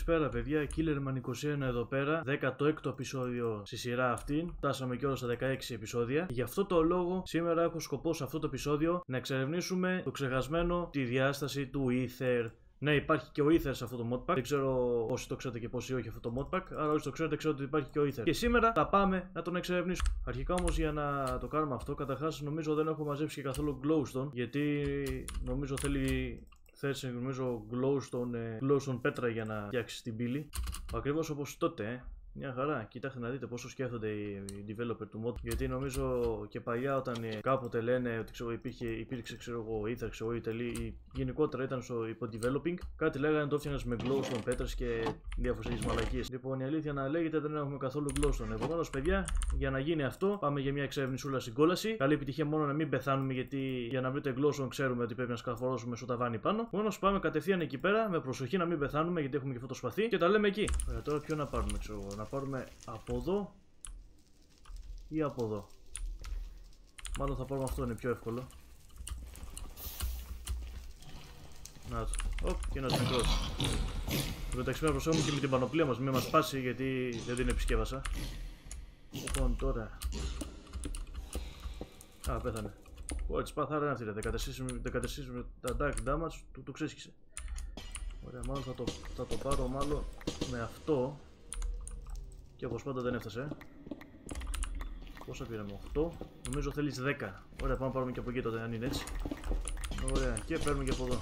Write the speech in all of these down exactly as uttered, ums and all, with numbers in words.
Καλησπέρα παιδιά, Killerman είκοσι ένα εδώ πέρα, δέκατο έκτο επεισόδιο στη σειρά αυτή. Φτάσαμε κιόλας στα δεκαέξι επεισόδια. Γι' αυτό το λόγο σήμερα έχω σκοπό σε αυτό το επεισόδιο να εξερευνήσουμε το ξεχασμένο, τη διάσταση του Ether. Ναι, υπάρχει και ο Ether σε αυτό το modpack. Δεν ξέρω όσοι το ξέρετε και πόσοι όχι αυτό το modpack. Αλλά όσοι το ξέρετε, ξέρετε ότι υπάρχει και ο Ether. Και σήμερα θα πάμε να τον εξερευνήσουμε. Αρχικά όμως για να το κάνουμε αυτό, καταρχάς νομίζω δεν έχω μαζέψει και καθόλου glowstone. Γιατί νομίζω θέλει. Θες νομίζω glowstone, glowstone πέτρα για να φτιάξει την πύλη. Ακριβώς όπως τότε, ε. Μια χαρά. Κοιτάξτε να δείτε πόσο σκέφτονται οι developer του mod. Γιατί νομίζω και παλιά όταν κάποτε λένε ότι ξέρω, υπήρχε, υπήρξε ξέρω εγώ Ether, ξέρω ή τελεί, γενικότερα ήταν στο υπό developing, κάτι λέγανε το έφτιανες με glowstone πέτρες και διάφορες μαλακίες. Λοιπόν, η αλήθεια να λέγεται δεν έχουμε καθόλου glowstone. Επομένως, παιδιά, για να γίνει αυτό, πάμε για μια εξερευνησούλα στην κόλαση. Καλή επιτυχία, μόνο να μην πεθάνουμε, γιατί για να βρείτε glowstone ξέρουμε ότι πρέπει να σκαφορώσουμε στο ταβάνι πάνω. Μόνο πάμε κατευθείαν εκεί πέρα με προσοχή να μην πεθάνουμε, γιατί έχουμε και αυτό το σπαθί και τα λέμε εκεί. Ωραία, τώρα ποιο να πάρουμε, ξέρω εγώ. Να πάρουμε από εδώ ή από εδώ. Μάλλον θα πάρουμε αυτό, είναι πιο εύκολο. Να το. Οπ, και ένας μικρός. μεταξύ με προσέχουμε και με την πανοπλία μας, μην μας σπάσει γιατί δεν την επισκεύασα. Λοιπόν, τώρα. Α, πέθανε. Ω, έτσι πάθαρα είναι αυτή, δεκατέσσερα με τα dark damage του, του ξέσχισε. Ωραία, μάλλον θα το, θα το πάρω μάλλον με αυτό. Και όπως πάντα δεν έφτασε. Πόσα πήραμε, οκτώ. Νομίζω θέλεις δέκα. Ωραία, πάμε να πάρουμε και από εκεί τότε, αν είναι έτσι. Ωραία, και παίρνουμε και από εδώ.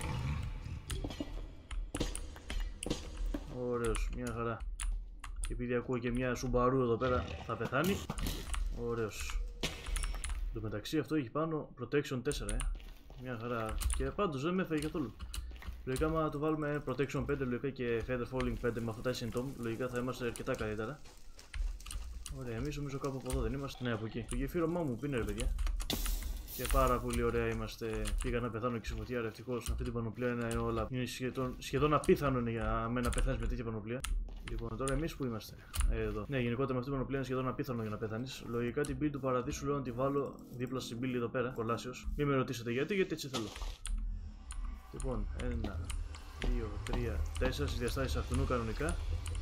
Ωραίος, μια χαρά. Και επειδή ακούω και μια Subaru εδώ πέρα, θα πεθάνει. Ωραίος. Εν τω μεταξύ αυτό έχει πάνω protection τέσσερα, ε. Μια χαρά. Και πάντως δεν με έφαγε καθόλου. Λογικά, άμα το βάλουμε protection πέντε λογικά και feather falling πέντε με αυτά τα symptom, λογικά θα είμαστε αρκετά καλύτερα. Ωραία, εμείς νομίζω κάπου από εδώ δεν είμαστε. Ναι, από εκεί. Το γεφύρωμά μου πίνε, ρε παιδιά. Και πάρα πολύ ωραία είμαστε. Πήγα να πεθάνω και σε φωτιά, ρε. Ευτυχώς αυτή την πανοπλία είναι όλα. Είναι σχεδόν, σχεδόν απίθανο είναι για μένα να πεθάνεις με τέτοια πανοπλία. Λοιπόν, τώρα εμείς που είμαστε. Ε, εδώ. Ναι, γενικότερα με αυτή την πανοπλία είναι σχεδόν απίθανο για να πεθάνεις. Λογικά την πύλη του παραδείσου λέω να τη βάλω δίπλα στην πύλη εδώ πέρα. Κολάσιος. Μην με ρωτήσετε γιατί, γιατί έτσι θέλω. Λοιπόν, ένα, δύο, τρία, τέσσερα στις διαστάσεις αυτού κανονικά.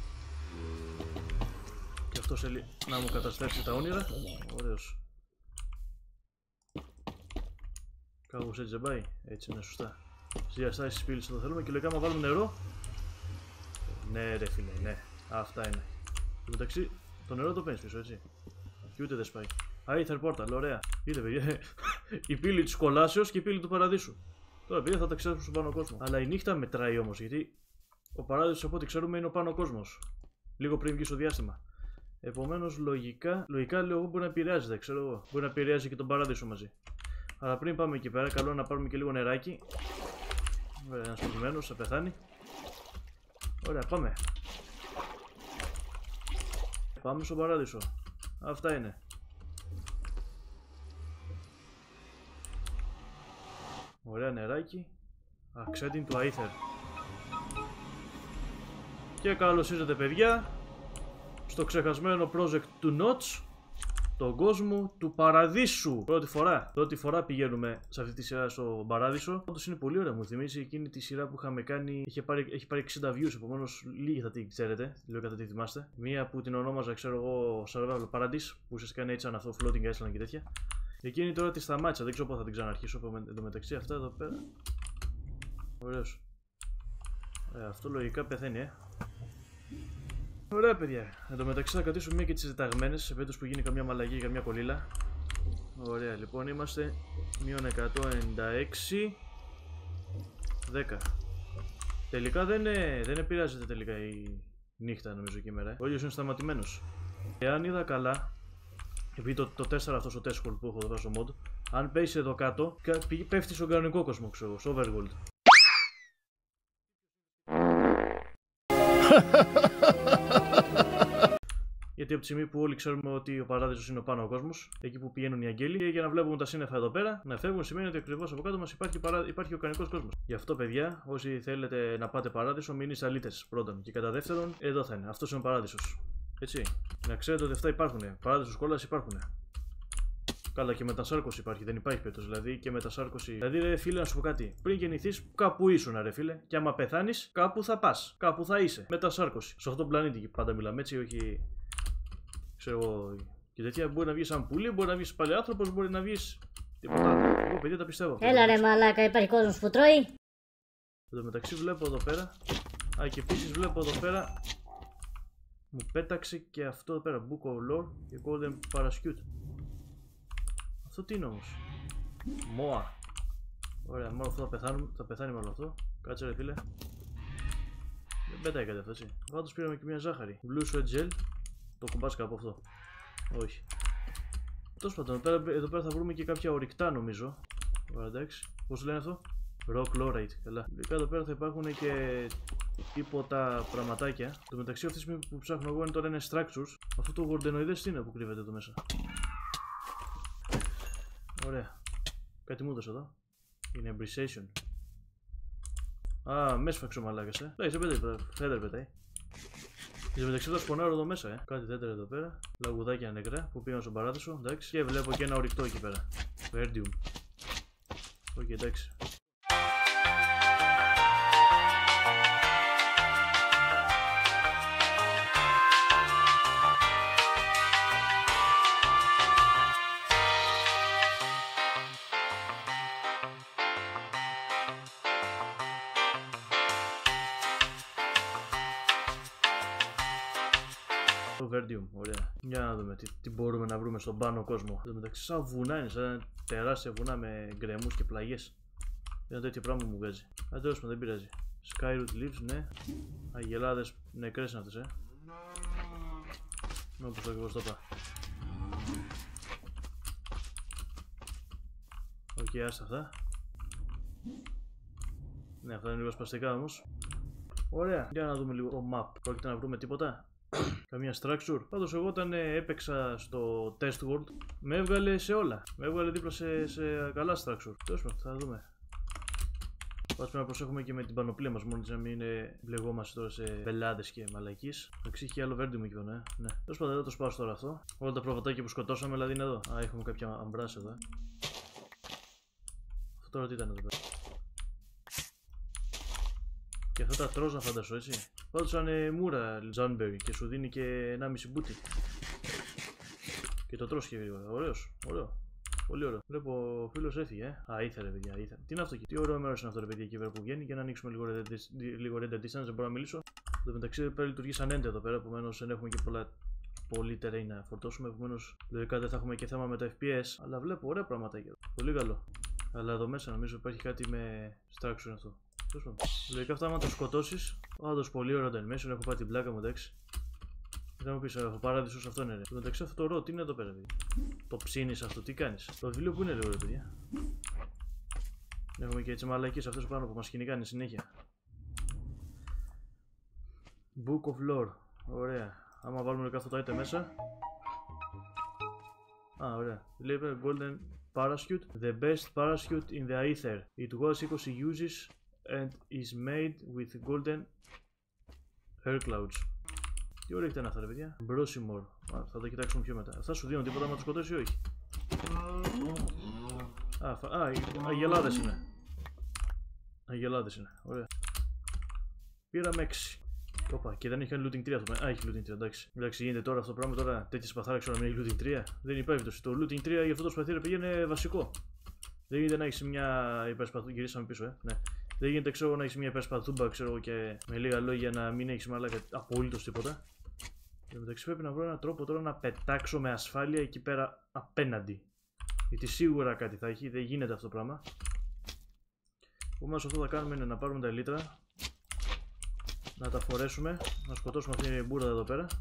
Και αυτό θέλει να μου καταστρέψει τα όνειρα. Ωραίος. Κάπως έτσι δεν πάει. Έτσι είναι σωστά. Στις διαστάσεις της πύλης το θέλουμε και λογικά άμα βάλουμε νερό. Ναι ρε φίλε, ναι. Αυτά είναι. Και μεταξύ το νερό το παίρνεις πίσω, έτσι. Και ούτε δεν σπάει. Α, Ether Portal, ωραία. Είδε παιδιά. Η πύλη της Κολάσεως και η πύλη του Παραδείσου. Τώρα παιδιά θα τα ξέρουμε στον πάνω κόσμο. Αλλά η νύχτα μετράει όμως, γιατί ο παράδεισος από ό,τι ξέρουμε είναι ο πάνω κόσμος. Λίγο πριν βγει στο διάστημα. Επομένως λογικά, λογικά λέω εγώ μπορεί να επηρεάζει, δεν ξέρω εγώ. Μπορεί να επηρεάζει και τον παράδεισο μαζί. Αλλά πριν πάμε εκεί πέρα, καλό να πάρουμε και λίγο νεράκι. Ωραία, ένας προηγουμένος θα πεθάνει. Ωραία, πάμε. Πάμε στον παράδεισο. Αυτά είναι. Ωραία νεράκι. Acceding to Ether. Και καλώς ήρθατε παιδιά στο ξεχασμένο project του Notch, τον κόσμο του Παραδείσου. Πρώτη φορά, πρώτη φορά πηγαίνουμε σε αυτή τη σειρά στο Παράδεισο. Όντως είναι πολύ ωραία, μου θυμίζει εκείνη τη σειρά που είχαμε κάνει. Είχε πάρει, έχει πάρει εξήντα views, επομένως λίγοι θα την ξέρετε. Λέω κατά τη θυμάστε. Μία που την ονόμαζα, ξέρω εγώ, Survival Paradise, που ουσιαστικά είναι έτσι σαν αυτό, Floating Island και τέτοια. Εκείνη τώρα τη σταμάτησα, δεν ξέρω πότε θα την ξαναρχίσω. Εν τω μεταξύ αυτά εδώ πέρα. Ωραίος. Ε, αυτό λογικά πεθαίνει, ε. Ωραία, παιδιά. Εν τω μεταξύ θα κρατήσω μία και τις ζηταγμένες σε περίπτωση που γίνει καμιά μαλαγή ή καμιά κολλήλα. Ωραία, λοιπόν είμαστε μείον εκατόν ενενήντα έξι. δέκα. Τελικά δεν, δεν επηρεάζεται τελικά η νύχτα νομίζω και η μέρα. Ο ήλιος είναι σταματημένος. Εάν είδα καλά. Επειδή το, το τέσσερα αυτό στο Tesco που έχω εδώ στο mod, αν πέσει εδώ κάτω, πέφτει στον κανονικό κόσμο, ξέρω, στο Overworld. Γιατί από τη στιγμή που όλοι ξέρουμε ότι ο παράδεισος είναι ο πάνω ο κόσμος, εκεί που πηγαίνουν οι αγγέλοι, και για να βλέπουμε τα σύννεφα εδώ πέρα, να φεύγουν σημαίνει ότι ακριβώς από κάτω μας υπάρχει, παρά... υπάρχει ο κανονικός κόσμος. Γι' αυτό, παιδιά, όσοι θέλετε να πάτε παράδεισο, μην είστε αλήτες πρώτον. Και κατά δεύτερον, εδώ θα είναι. Αυτός είναι ο παράδεισος. Έτσι. Να ξέρετε ότι αυτά υπάρχουν. Παράδεισος κόλας υπάρχουν. Καλά, και μετασάρκωση υπάρχει, δεν υπάρχει περίπτωση. Δηλαδή και μετασάρκωση. Δηλαδή, ρε φίλε, να σου πω κάτι. Πριν γεννηθείς, κάπου ήσουν, ρε φίλε. Και άμα πεθάνεις, κάπου θα πας. Κάπου θα είσαι. Μετασάρκωση. Σε αυτόν τον πλανήτη πάντα μιλάμε έτσι, όχι. Ξέρω εγώ. Και τέτοια μπορεί να βγει σαν πουλί, μπορεί να βγει πάλι άνθρωπο, μπορεί να βγει. Τίποτα άλλο. Εγώ παιδιά τα πιστεύω. Έλα ρε μαλάκα, υπάρχει κόσμος που τρώει. Εν τω μεταξύ βλέπω εδώ πέρα. Α, και επίσης βλέπω εδώ πέρα. Μου πέταξε και αυτό εδώ πέρα. Book of Lore και Golden Parachute. Αυτό τι είναι όμως? Μόα. Ωραία, μόνο αυτό θα πεθάνει, θα πεθάνει μάλλον αυτό. Κάτσε ρε φίλε. Δεν πέταγε κάτι αυτό έτσι. Πάντως πήραμε και μια ζάχαρη. Blue Sweat Gel. Το κουμπάς κάπου αυτό. Όχι. Τέλος πάντων, εδώ πέρα, εδώ πέρα θα βρούμε και κάποια ορυκτά νομίζω. Ωραία, εντάξει. Πώς λένε αυτό? Rock Chloride. Καλά. Εδώ πέρα θα υπάρχουν και τίποτα πραγματάκια. Το μεταξύ αυτή τη στιγμή που ψάχνω εγώ είναι τώρα είναι structures. Αυτό το γορντενοειδές τι είναι που κρύβεται εδώ μέσα? Ωραία. Κάτι μου έδωσε εδώ. Είναι Abrasation. Α, με έσφαξε ο μαλάκας, ε. Εντάξει, δεν πετάει, φέτερ πετάει. Και μεταξύ θα σπονάρω εδώ μέσα, ε. Κάτι τέτοιο εδώ πέρα. Λαγουδάκια νεκρά που πήγαν στον παράδεισο. Εντάξει. Και βλέπω και ένα ορυκτό εκεί πέρα. Verdium. Οκ, okay, εντάξει. Το Verdium, ωραία. Για να δούμε τι, τι μπορούμε να βρούμε στον πάνω κόσμο. Εδώ μεταξύ, σαν βουνά είναι, σαν τεράστια βουνά με γκρεμούς και πλαγιές. Ένα τέτοιο πράγμα μου βγάζει. Αν τέλος πάντων, δεν πειράζει. Skyroot Leaves, ναι. Αγελάδες νεκρές είναι αυτές, ε. Όπως το ακριβώς το είπα. Οκ, okay, άστα αυτά. Ναι, αυτά είναι λίγο σπαστικά όμως. Ωραία. Για να δούμε λίγο το map. Πρόκειται να βρούμε τίποτα? Καμία structure. Πάντως εγώ όταν έπαιξα στο test world με έβγαλε σε όλα. Με έβγαλε δίπλα σε, σε καλά structure. Τέλος πάντων, θα δούμε. Πάντως πρέπει να προσέχουμε και με την πανοπλία μας, μόνο να μην μπλεγόμαστε τώρα σε μπελάδες και μαλακίες. Εντάξει, έχει άλλο Verdium εκεί πέρα, ναι. ναι. Τέλος πάντων, δεν το σπάσω τώρα αυτό. Όλα τα προβατάκια που σκοτώσαμε δηλαδή είναι εδώ. Α, έχουμε κάποια αμπράς εδώ. Αυτό τώρα τι ήταν εδώ πέρα? Και αυτά τα τρως να φαντάσω, έτσι. Πάντως σαν ε, μούρα Τζάνμπερι και σου δίνει και ενάμιση μπούτι. Και το τρως και γρήγορα. Ωραίος, ωραίο. Πολύ ωραίο. Βλέπω ο φίλος έφυγε, ε. Α, ήθελε, παιδιά, ήθελε. Τι είναι αυτό εκεί? Τι ωραίο μέρος είναι αυτό, ρε παιδιά, εκεί πέρα που βγαίνει. Για να ανοίξουμε λίγο, λίγο render distance, δεν μπορώ να μιλήσω. Εν τω μεταξύ εδώ πέρα λειτουργεί σαν end εδώ πέρα, επομένως δεν έχουμε και πολλά. Πολύ terrain να φορτώσουμε, επομένως λογικά δεν θα έχουμε και θέμα με τα F P S. Αλλά βλέπω ωραία πράγματα εκεί. Πολύ καλό. Αλλά εδώ μέσα νομίζω υπάρχει κάτι με structure αυτό. Λογικά αυτά άμα το σκοτώσεις, όντως πολύ ωραίο animation, έχω πάρει την πλάκα μου, εντάξει. Δεν μου πεις, ο παράδεισος αυτό είναι ρε. Το μεταξύ αυτό το ρο, τι είναι εδώ πέρα, παιδιά? Το ψήνεις αυτό, τι κάνεις? Το βιβλίο που είναι λίγο ρε παιδιά? Έχουμε και έτσι μαλακίες αυτές πάνω που μας κυνηγάνε συνέχεια. Book of Lore, ωραία. Άμα βάλουμε και αυτό το item μέσα. Α, ωραία. Λέει Golden Parachute, the best parachute in the Aether. It was equals uses and is made with golden hair clouds. Τι ωραία ήταν αυτά ρε παιδιά. Brosimore. Θα τα κοιτάξουμε πιο μετά. Αυτά σου δίνουν τίποτα άμα το σκοτώσει ή όχι? Α, φα... Α, αγελάδες είναι. Αγελάδες είναι. Ωραία. Πήραμε έξι. Όπα, και δεν έχει κάνει looting τρία αυτό. Α, έχει looting τρία, εντάξει. Εντάξει, γίνεται τώρα αυτό το πράγμα τώρα. Τέτοια σπαθάρα ξέρω να μην έχει looting τρία. Δεν υπάρχει το. Το looting τρία για αυτό το σπαθί ρε παιδιά είναι βασικό. Δεν γίνεται να έχει μια υπερσπαθού. Γυρίσαμε πίσω, ε. Ναι. Δεν γίνεται ξέρω να έχει μια υπερσπαθούμπα ξέρω και με λίγα λόγια να μην έχει μαλάκα απολύτως τίποτα. Και μεταξύ πρέπει να βρω έναν τρόπο τώρα να πετάξω με ασφάλεια εκεί πέρα απέναντι. Γιατί σίγουρα κάτι θα έχει, δεν γίνεται αυτό το πράγμα. Επομένως αυτό θα κάνουμε είναι να πάρουμε τα λίτρα, να τα φορέσουμε, να σκοτώσουμε αυτή την μπούρα εδώ πέρα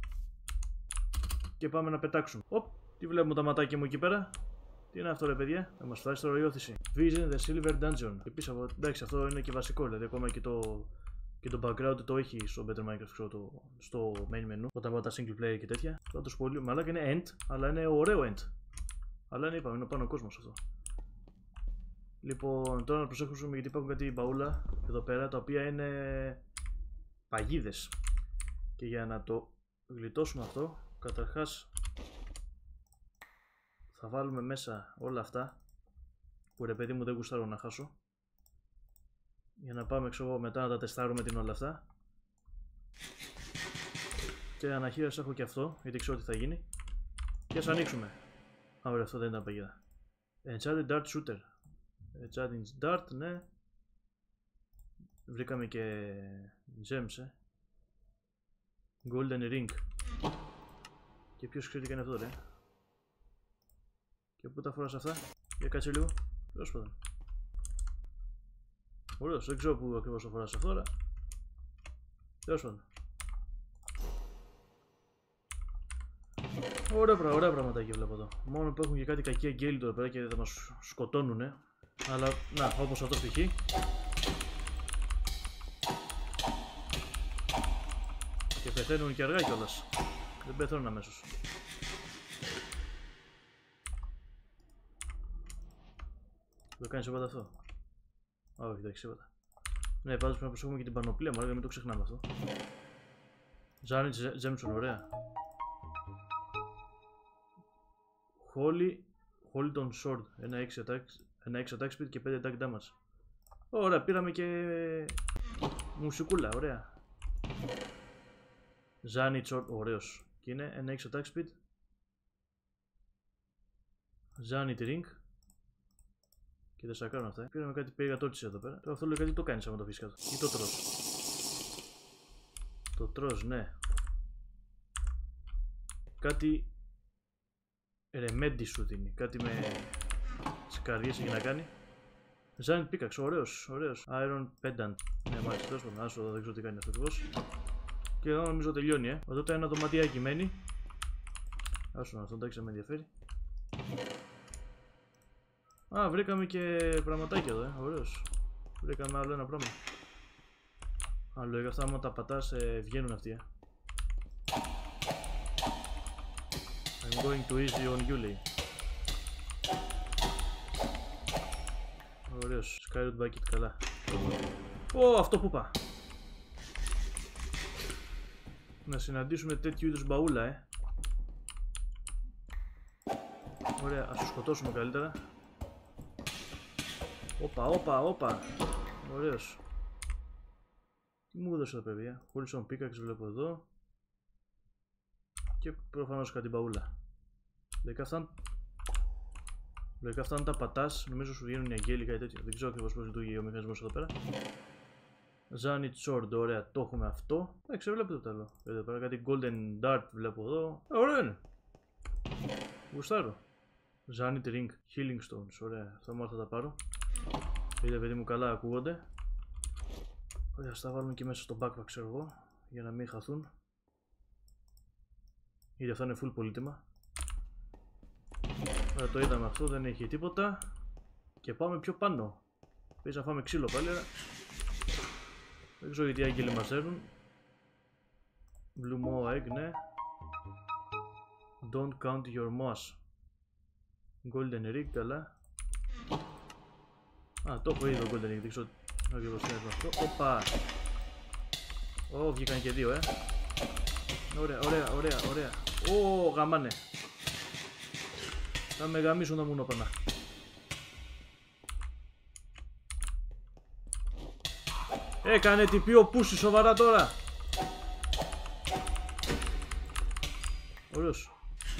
και πάμε να πετάξουμε. Οπ, τι βλέπουμε τα ματάκια μου εκεί πέρα? Τι είναι αυτό ρε παιδιά? Θα μας φτάσει τώρα η όθηση. Vision the Silver Dungeon. Επίσης, εντάξει, αυτό είναι και βασικό, δηλαδή ακόμα και το, και το background το έχει στο Better Minecraft, ξέρω, το, στο main menu. Όταν πάω τα single player και τέτοια. Πάντως πολύ, μαλάκα είναι end, αλλά είναι ωραίο end. Αλλά είναι, είπαμε, είναι πάνω ο κόσμος αυτό. Λοιπόν, τώρα να προσέχουμε γιατί υπάρχουν κάτι μπαούλα εδώ πέρα τα οποία είναι παγίδες. Και για να το γλιτώσουμε αυτό, καταρχάς Θα βάλουμε μέσα όλα αυτά που ρε παιδί μου δεν γουστάρω να χάσω. Για να πάμε ξέρω μετά να τα τεστάρουμε την όλα αυτά. Και αναχείρες έχω και αυτό, γιατί ξέρω τι θα γίνει. Και ας ανοίξουμε. Α, ωραία, αυτό δεν ήταν παγίδα. Enchanted Dart Shooter. Enchanted Dart, ναι. Βρήκαμε και gems, ε. Golden Ring. Και ποιος ξέρει τι κάνει αυτό, ρε. Και πού τα φοράς αυτά, για κάτσε λίγο. Τέλος πάντων. Ωραίος, δεν ξέρω πού ακριβώς το φοράς αυτό, αλλά τέλος πάντων. Ωραία, ωραία πραγματάκια βλέπω εδώ. Μόνο που έχουν και κάτι κακή αγγέλη τώρα πέρα και θα μας σκοτώνουνε. Αλλά, να, όπως αυτό π.χ. Και πεθαίνουν και αργά κιόλας. Δεν πεθαίνουν αμέσως. Το κάνεις τίποτα αυτό? Α, όχι, δεν έχεις τίποτα. Ναι, πάντως πρέπει να προσέχουμε και την πανοπλία μου, αλλά μην το ξεχνάμε αυτό. Ζάνι Τζέμψον, ωραία. Holy, Holdon Sword, ένα έξι attack, ένα έξι attack speed και πέντε attack damage. Ωραία, πήραμε και μουσικούλα, ωραία. Ζάνι Sword, ωραίος. Και είναι ένα έξι attack speed. Ζάνι Ring. Και δεν σα κάνω αυτά. Πήραμε κάτι περιγατώτηση εδώ πέρα. Τώρα αυτό λέει κάτι το κάνεις άμα το αφήσεις κάτω. Ή το τρως. Το τρως, ναι. Κάτι ρεμέντι σου δίνει. Κάτι με σκαριές έχει να κάνει. Giant Pickaxe, ωραίος, ωραίος. Iron Pendant. Ναι, μάλιστα, τέλος πάντων. Άσο, δεν ξέρω τι κάνει αυτό ακριβώς. Και εδώ νομίζω τελειώνει, ε. Εδώ ένα δωματιάκι μένει. Άσο, αυτό εντάξει, δεν με ενδιαφέρει. Α, βρήκαμε και πραγματάκια εδώ, ε. Ωραίος. Βρήκαμε άλλο ένα πράγμα. Άλλο, για αυτά άμα τα πατάς ε, βγαίνουν αυτοί, ε. I'm going to easy on you, λέει. Ωραίος. Skyroot Bucket, καλά. Ω, oh, αυτό που είπα. Να συναντήσουμε τέτοιου είδους μπαούλα, ε. Ωραία, ας τους σκοτώσουμε καλύτερα. Όπα, όπα, όπα. Ωραίος. Τι μου έδωσε εδώ, παιδιά. Horizon Pickaxe βλέπω εδώ. Και προφανώς κάτι μπαούλα. Λογικά αυτά, λογικά αυτά αν τα πατάς, νομίζω σου βγαίνουν οι αγγέλοι κάτι τέτοιο. Δεν ξέρω ακριβώς πώς λειτουργεί ο μηχανισμός εδώ πέρα. Zanit Sword, ωραία, το έχουμε αυτό. Εντάξει, βλέπετε το άλλο. Εδώ πέρα κάτι Golden Dart βλέπω εδώ. Ε, ωραίο είναι. Γουστάρω. Zanit Ring, Healing Stones, ωραία. Αυτά μόνο θα τα πάρω. Είδε παιδί μου, καλά ακούγονται. Ωραία, θα τα βάλουμε και μέσα στο backpack, ξέρω εγώ, για να μην χαθούν. Ήδη αυτά είναι full πολύτιμα. Ωραία, το είδαμε αυτό, δεν έχει τίποτα. Και πάμε πιο πάνω. Πες να φάμε ξύλο πάλι. Δεν ξέρω γιατί οι άγγελοι μας έρουν. Blue Moa Egg, ναι. Don't count your moss. Golden Rig, καλά. Α, το έχω ήδη το Golden Rig, δεν ξέρω ακριβώς τι είναι αυτό. Οπα! Ω, βγήκαν και δύο, ε. Ωραία, ωραία, ωραία, ωραία. Ω, γαμάνε. Θα με γαμίσουν τα μουνόπανα. Έκανε τι πει ο Πούσης, σοβαρά τώρα. Ωραίος.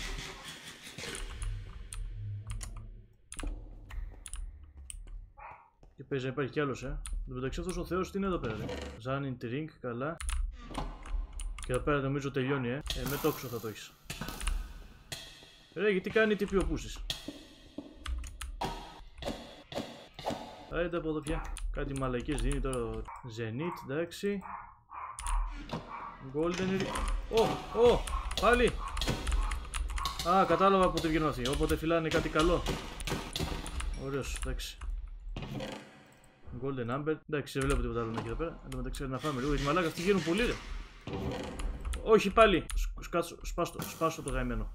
Και παίζει να υπάρχει κι άλλος, ε. Εν τω μεταξύ αυτός ο Θεός τι είναι εδώ πέρα, ρε. Zanit Ring, καλά. Και εδώ πέρα νομίζω τελειώνει, ε. ε με τόξο θα το έχεις. Ρε, γιατί κάνει τι πει ο Πούσης. Άιντε από εδώ πια. Κάτι μαλακές δίνει τώρα. Zenith, εντάξει. Golden Ring. Ω, ω, πάλι. Α, κατάλαβα πότε βγαίνουν αυτοί. Όποτε φυλάνε κάτι καλό. Ωραίος, εντάξει. Golden Amber. Εντάξει, δεν βλέπω τίποτα άλλο να έχει εδώ πέρα. Εν τω μεταξύ να φάμε λίγο. Γιατί μαλάκα αυτοί βγαίνουν πολύ, ρε. Όχι πάλι. Σκάτσω, σπάστο, σπάστο το γαϊμένο.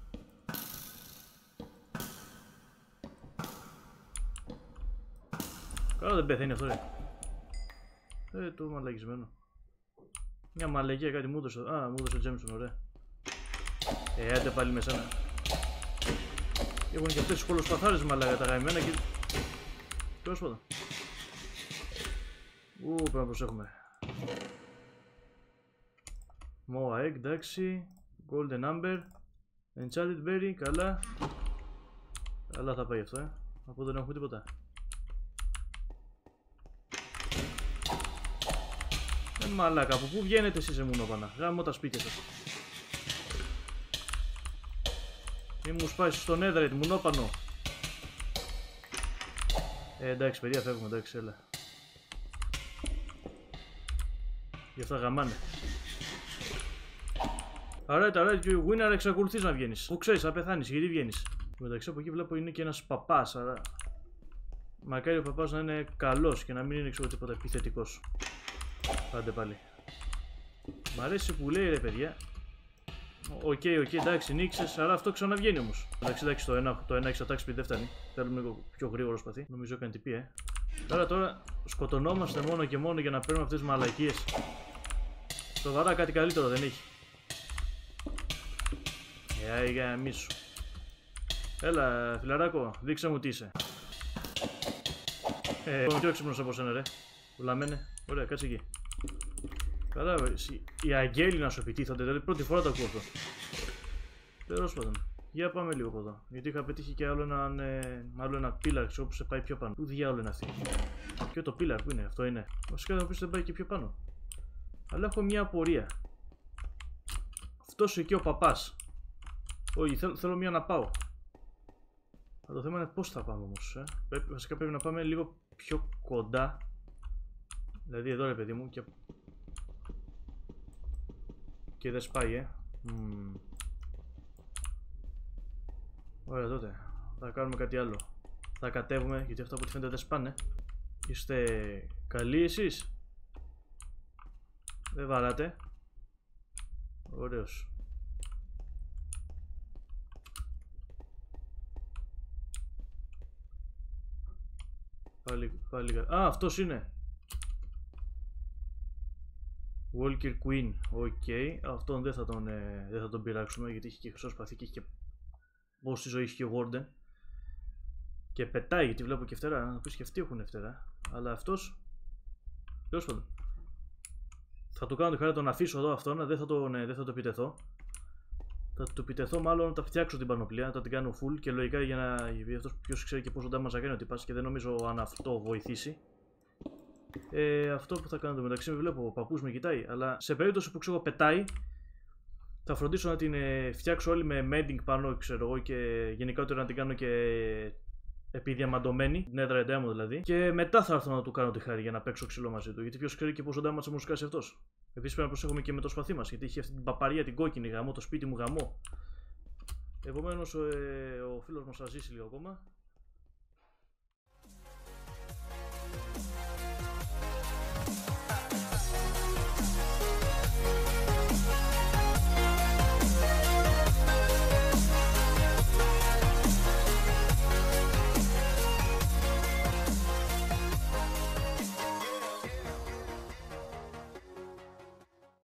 Καλά δεν πεθαίνει αυτό, ρε. Ε, το μαλακισμένο. Μια μαλακία κάτι μου έδωσε. Α, μου έδωσε Jameson, ωραία. Ε, άντε πάλι με σένα. Έχουν και αυτές τις κολοσπαθάρες μαλάκα τα γαμμένα και... Τέλος πάντων. Ου, πρέπει να προσέχουμε. Moa Egg, εντάξει. Golden Amber. Enchanted Berry, καλά. Καλά θα πάει αυτό, ε. Από δεν έχουμε τίποτα. Ε, μαλάκα, από πού βγαίνετε εσείς σε μουνόπανα? Γάμω τα σπίτια σας. Μη μου σπάσεις στον Netherite, μουνόπανο. Ε, εντάξει παιδιά, φεύγουμε, εντάξει, έλα. Γι' αυτά γαμάνε. Alright, alright, winner, εξακολουθείς να βγαίνεις. Που ξέρεις, θα πεθάνεις, γιατί βγαίνεις. Μεταξύ από εκεί βλέπω είναι και ένας παπάς, άρα... Μακάρι ο παπάς να είναι καλός και να μην είναι ξέρω τίποτα επιθετικός. Πάντε πάλι. Μ' αρέσει που λέει ρε παιδιά. Οκ, okay, οκ, okay, εντάξει, νίξες, αλλά αυτό ξαναβγαίνει όμως. Εντάξει, εντάξει, το ένα, το ένα έχεις attack speed δεν φτάνει. Θέλουμε λίγο πιο γρήγορο σπαθί. Νομίζω έκανε τυπή, ε. Τώρα τώρα σκοτωνόμαστε μόνο και μόνο για να παίρνουμε αυτές τις μαλακίες. Σοβαρά κάτι καλύτερο δεν έχει. Ε, για μίσου. Έλα, φιλαράκο, δείξε μου τι είσαι. Ε, είμαι πιο έξυπνος από σένα, ρε. Πουλαμένε. Ωραία, κάτσε εκεί. Καλά, οι αγγέλοι να σου επιτίθονται, δηλαδή πρώτη φορά το ακούω αυτό. Τέλος πάντων. Για πάμε λίγο από εδώ. Γιατί είχα πετύχει και άλλο ένα, ε, άλλο ένα πίλαρ, ξέρω που σε πάει πιο πάνω. Πού διάολο είναι αυτή? Ποιο το πίλαρ, πού είναι, αυτό είναι. Βασικά θα πεις δεν πάει και πιο πάνω. Αλλά έχω μια απορία. Αυτός εκεί ο παπάς. Όχι, θέλ, θέλω μια να πάω. Αλλά το θέμα είναι πώς θα πάμε όμως. Ε. Πρέπει, βασικά πρέπει να πάμε λίγο πιο κοντά. Δηλαδή εδώ ρε παιδί μου και... Και δεν σπάει, ε. Mm. Ωραία τότε. Θα κάνουμε κάτι άλλο. Θα κατέβουμε, γιατί αυτά από ό,τι φαίνεται δεν σπάνε. Είστε καλοί εσείς? Δεν βαράτε? Ωραίος. Πάλι, πάλι... Α, αυτός είναι! Walker Queen, οκ. Okay. Αυτόν δεν θα τον, ε, δεν θα τον πειράξουμε γιατί έχει και χρυσό σπαθί και έχει και... Πόση ζωή έχει και ο Warden. Και πετάει γιατί βλέπω και φτερά, να πεις και αυτοί έχουν φτερά. Αλλά αυτός... Τέλος πάντων. Θα του κάνω τη χαρά να τον αφήσω εδώ αυτόν, δεν θα το, ναι, δεν θα το επιτεθώ. Θα του επιτεθώ μάλλον να τα φτιάξω την πανοπλία, θα την κάνω full και λογικά για να... Γιατί αυτός ποιος ξέρει και πόσο damage θα κάνει ότι πας και δεν νομίζω αν αυτό βοηθήσει. Ε, αυτό που θα κάνω το μεταξύ με βλέπω ο παππούς με κοιτάει, αλλά σε περίπτωση που ξέρω πετάει θα φροντίσω να την ε, φτιάξω όλη με mending πάνω ξέρω εγώ και γενικότερα να την κάνω και επιδιαμαντωμένη, netherite diamond δηλαδή, και μετά θα έρθω να του κάνω τη χάρη για να παίξω ξύλο μαζί του, γιατί ποιος ξέρει και πόσο damage θα μου σκάσει αυτός. Επίσης πρέπει να προσέχουμε και με το σπαθί μας, γιατί έχει αυτή την παπαρία την κόκκινη, γαμώ το σπίτι μου γαμώ. Επομένως ε, ο φίλος μας θα ζήσει λίγο ακόμα.